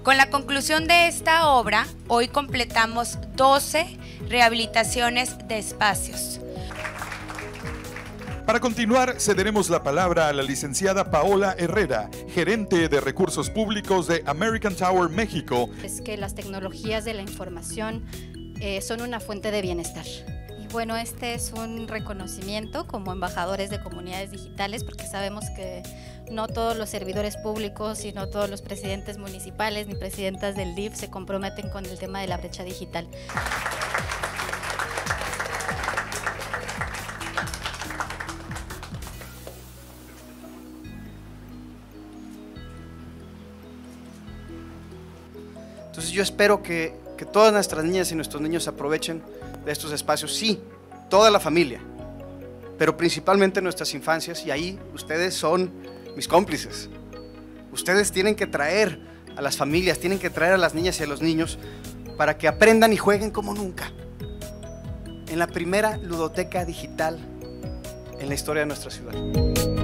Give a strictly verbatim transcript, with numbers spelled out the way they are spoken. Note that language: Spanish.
Con la conclusión de esta obra, hoy completamos doce rehabilitaciones de espacios. Para continuar, cederemos la palabra a la licenciada Paola Herrera, gerente de Recursos Públicos de American Tower México. Es que las tecnologías de la información eh, son una fuente de bienestar. Y bueno, este es un reconocimiento como embajadores de comunidades digitales, porque sabemos que no todos los servidores públicos y no todos los presidentes municipales ni presidentas del D I F se comprometen con el tema de la brecha digital. Entonces yo espero que, que todas nuestras niñas y nuestros niños aprovechen de estos espacios, sí, toda la familia, pero principalmente nuestras infancias, y ahí ustedes son mis cómplices. Ustedes tienen que traer a las familias, tienen que traer a las niñas y a los niños para que aprendan y jueguen como nunca. En la primera ludoteca digital en la historia de nuestra ciudad.